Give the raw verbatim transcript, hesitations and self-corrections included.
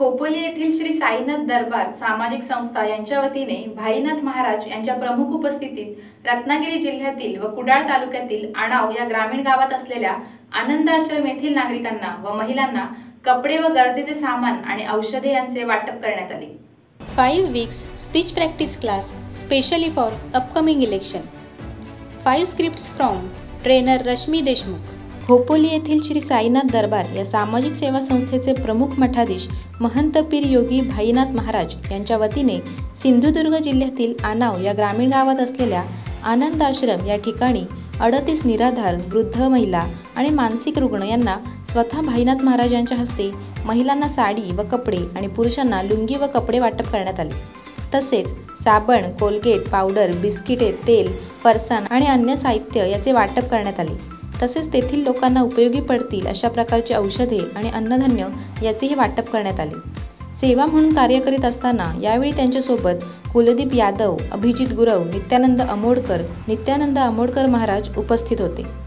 खोपोली येथील श्री साईनाथ दरबार सामाजिक संस्था यांच्या वतीने भाईनाथ महाराज यांच्या प्रमुख उपस्थितीत रत्नागिरी जिल्ह्यातील व कुडाळ तालुक्यातील आणाव या ग्रामीण गावात असलेल्या आनंद आश्रम येथील नागरिकांना व महिलांना कपडे व गरजेचे सामान आणि औषधे यांचे वाटप करण्यात आले। Five weeks speech practice class specially for upcoming election. Five scripts from trainer Rashmi Deshmukh. Khopoli येथील श्री साईनाथ दरबार या सामाजिक सेवा संस्थेचे प्रमुख मठाधीश महंत पीर योगी भाईनाथ महाराज यांच्या वतीने सिंधुदुर्ग जिल्ह्यातील आनाव या ग्रामीण गावात असलेल्या आनंद आश्रम या ठिकाणी अडतीस निराधार वृद्ध महिला आणि मानसिक रुग्ण यांना स्वतः भाईनाथ महाराज यांच्या हस्ते महिलांना साडी व कपडे आणि पुरुषांना लुंगी व कपडे वाटप करण्यात आले। तसेच साबण, कोलगेट, पावडर, बिस्किटे, तेल, फरसाण आणि अन्य साहित्य याचे वाटप करण्यात आले। तसेच तेथील लोकांना उपयोगी पडतील अशा प्रकारची औषधे आणि अन्नधान्य याचेही वाटप करण्यात आले। सेवा म्हणून कार्य करीत असताना यावेळी त्यांच्यासोबत कुलदीप यादव, अभिजित गुरव, नित्यानंद अमोडकर, नित्यानंद अमोडकर महाराज उपस्थित होते।